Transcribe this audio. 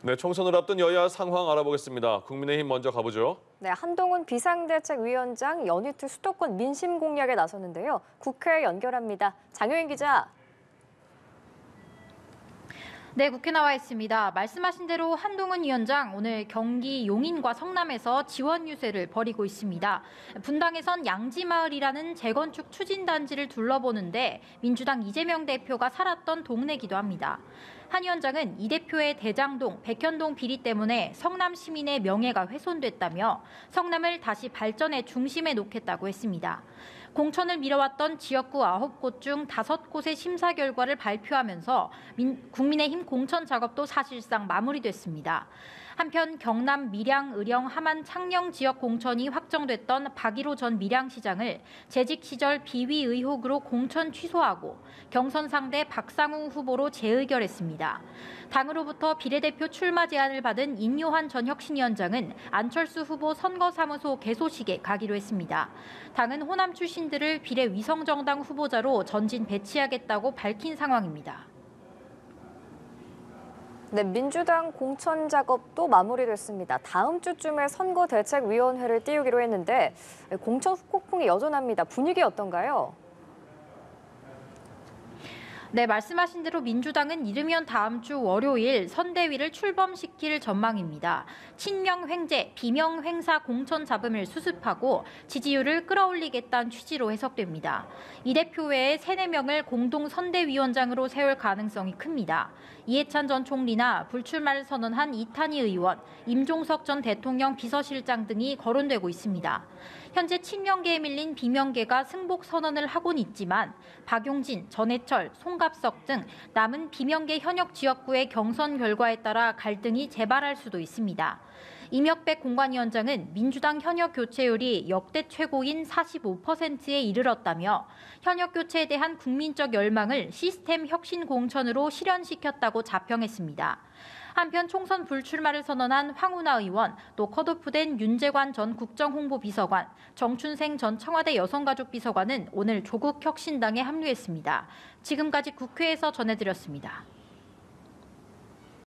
네, 총선을 앞둔 여야 상황 알아보겠습니다. 국민의힘 먼저 가보죠. 네, 한동훈 비상대책위원장 연이틀 수도권 민심 공략에 나섰는데요. 국회에 연결합니다. 장효인 기자. 네, 국회 나와 있습니다. 말씀하신 대로 한동훈 위원장 오늘 경기 용인과 성남에서 지원 유세를 벌이고 있습니다. 분당에선 양지마을이라는 재건축 추진단지를 둘러보는데 민주당 이재명 대표가 살았던 동네기도 합니다. 한 위원장은 이 대표의 대장동, 백현동 비리 때문에 성남 시민의 명예가 훼손됐다며 성남을 다시 발전의 중심에 놓겠다고 했습니다. 공천을 미뤄왔던 지역구 9곳 중 5곳의 심사 결과를 발표하면서 국민의힘 공천 작업도 사실상 마무리됐습니다. 한편 경남 밀양, 의령, 함안, 창녕 지역 공천이 확정됐던 박일호 전 밀양시장을 재직 시절 비위 의혹으로 공천 취소하고 경선 상대 박상우 후보로 재의결했습니다. 당으로부터 비례대표 출마 제안을 받은 인요한 전 혁신위원장은 안철수 후보 선거사무소 개소식에 가기로 했습니다. 당은 호남 출신들을 비례 위성정당 후보자로 전진 배치하겠다고 밝힌 상황입니다. 네, 민주당 공천 작업도 마무리됐습니다. 다음 주쯤에 선거대책위원회를 띄우기로 했는데 공천 후폭풍이 여전합니다. 분위기 어떤가요? 네, 말씀하신 대로 민주당은 이르면 다음 주 월요일 선대위를 출범시킬 전망입니다. 친명 횡재, 비명 횡사 공천 잡음을 수습하고 지지율을 끌어올리겠다는 취지로 해석됩니다. 이 대표 외에 3, 4명을 공동 선대위원장으로 세울 가능성이 큽니다. 이해찬 전 총리나 불출마를 선언한 이탄희 의원, 임종석 전 대통령 비서실장 등이 거론되고 있습니다. 현재 친명계에 밀린 비명계가 승복 선언을 하고는 있지만 박용진, 전해철, 송갑석 등 남은 비명계 현역 지역구의 경선 결과에 따라 갈등이 재발할 수도 있습니다. 임혁백 공관위원장은 민주당 현역 교체율이 역대 최고인 45%에 이르렀다며 현역 교체에 대한 국민적 열망을 시스템 혁신 공천으로 실현시켰다고 자평했습니다. 한편 총선 불출마를 선언한 황운하 의원, 또 컷오프된 윤재관 전 국정홍보비서관, 정춘생 전 청와대 여성가족비서관은 오늘 조국혁신당에 합류했습니다. 지금까지 국회에서 전해드렸습니다.